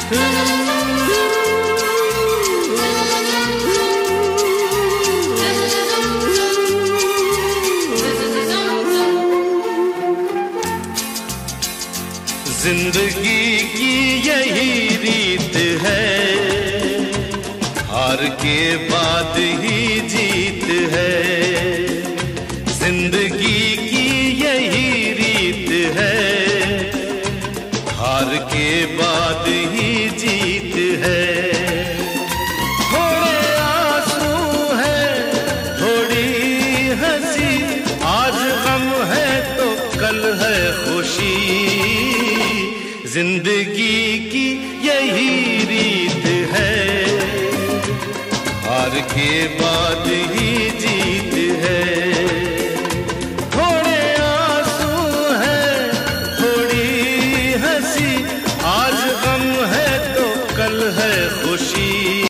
जिंदगी की यही रीत है, हार के बाद ही जीत है। जिंदगी की यही रीत है, हार के बाद ही जीत है। थोड़े आंसू हैं, थोड़ी हंसी, आज गम है तो कल है खुशी। जिंदगी की यही रीत है, हार के बाद ही जीत है।